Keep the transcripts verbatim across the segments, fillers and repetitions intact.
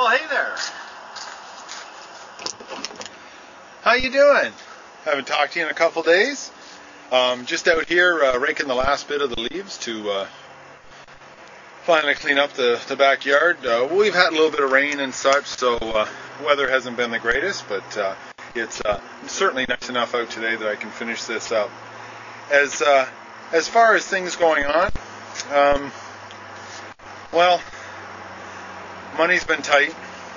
Well, hey there. How you doing? Haven't talked to you in a couple days. Um, just out here uh, raking the last bit of the leaves to uh, finally clean up the, the backyard. Uh, we've had a little bit of rain and such, so uh, weather hasn't been the greatest, but uh, it's uh, certainly nice enough out today that I can finish this up. As uh, as far as things going on, um, well, money's been tight.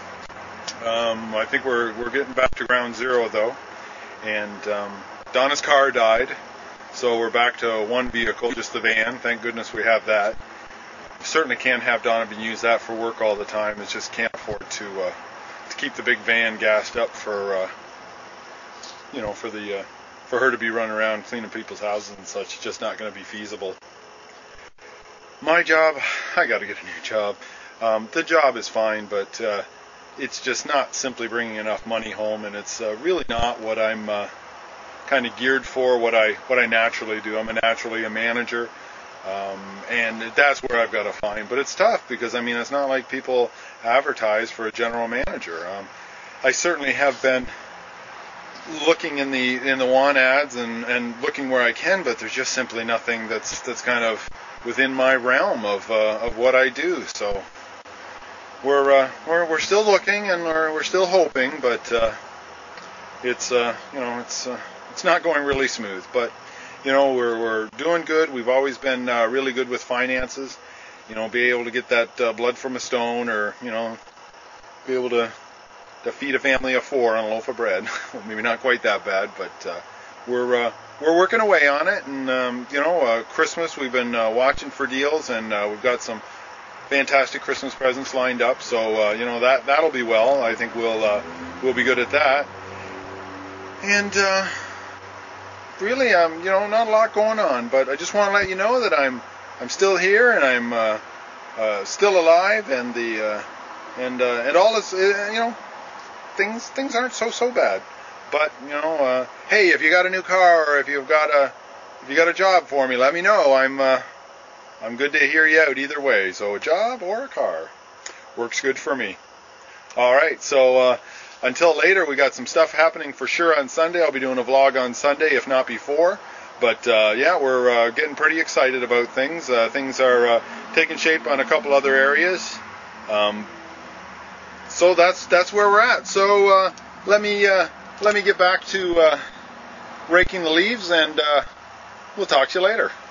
Um, I think we're we're getting back to ground zero though, and um, Donna's car died, so we're back to one vehicle, just the van. Thank goodness we have that. Certainly can't have Donovan use that for work all the time. It just can't afford to uh, to keep the big van gassed up for uh, you know for the uh, for her to be running around cleaning people's houses and such. It's just not going to be feasible. My job, I got to get a new job. Um, the job is fine, but uh, it's just not simply bringing enough money home, and it's uh, really not what I'm uh, kind of geared for. What I what I naturally do. I'm a naturally a manager. Um, and that's where I've got to find. But it's tough because, I mean, it's not like people advertise for a general manager. Um, I certainly have been looking in the in the want ads and, and looking where I can, but there's just simply nothing that's that's kind of within my realm of uh, of what I do. So we're uh, we're we're still looking and we're we're still hoping, but uh, it's uh, you know it's uh, it's not going really smooth, but. You know, we're we're doing good. We've always been uh, really good with finances. You know, be able to get that uh, blood from a stone, or you know, be able to to feed a family of four on a loaf of bread. Maybe not quite that bad, but uh, we're uh, we're working away on it. And um, you know, uh, Christmas we've been uh, watching for deals, and uh, we've got some fantastic Christmas presents lined up. So uh, you know that that'll be well. I think we'll uh, we'll be good at that. And. Uh, Really, um, you know, not a lot going on, but I just want to let you know that I'm, I'm still here and I'm uh, uh, still alive, and the, uh, and uh, and all is, uh, you know, things things aren't so so bad. But you know, uh, hey, if you got a new car or if you've got a, if you got a job for me, let me know. I'm, uh, I'm good to hear you out either way. So a job or a car works good for me. All right, so. Uh, Until later, we got some stuff happening for sure on Sunday. I'll be doing a vlog on Sunday, if not before. But uh, yeah, we're uh, getting pretty excited about things. Uh, things are uh, taking shape on a couple other areas. Um, so that's that's where we're at. So uh, let me uh, let me get back to uh, raking the leaves, and uh, we'll talk to you later.